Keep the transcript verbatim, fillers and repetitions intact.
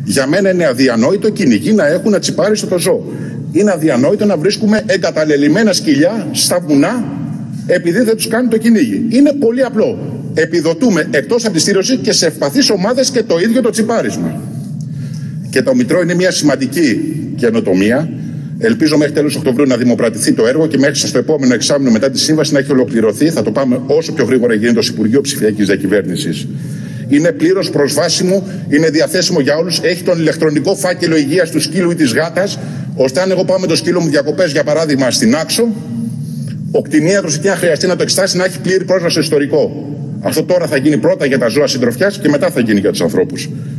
Για μένα είναι αδιανόητο κυνηγοί να έχουν τσιπάριστο το ζώο. Είναι αδιανόητο να βρίσκουμε εγκαταλελειμμένα σκυλιά στα βουνά επειδή δεν τους κάνει το κυνήγι. Είναι πολύ απλό. Επιδοτούμε εκτός από τη στήρωση και σε ευπαθείς ομάδες και το ίδιο το τσιπάρισμα. Και το Μητρό είναι μια σημαντική καινοτομία. Ελπίζω μέχρι τέλος Οκτωβρίου να δημοπρατηθεί το έργο και μέχρι στο επόμενο εξάμηνο μετά τη σύμβαση να έχει ολοκληρωθεί. Θα το πάμε όσο πιο γρήγορα γίνεται ως Υπουργείο Ψηφιακής Διακυβέρνησης. Είναι πλήρως προσβάσιμο, είναι διαθέσιμο για όλους. Έχει τον ηλεκτρονικό φάκελο υγείας του σκύλου ή της γάτας, ώστε αν εγώ πάω με το σκύλο μου διακοπές, για παράδειγμα, στην Άξο, ο κτηνίατρος εκεί, αν χρειαστεί να το εξετάσει, να έχει πλήρη πρόσβαση στο ιστορικό. Αυτό τώρα θα γίνει πρώτα για τα ζώα συντροφιάς και μετά θα γίνει για τους ανθρώπους.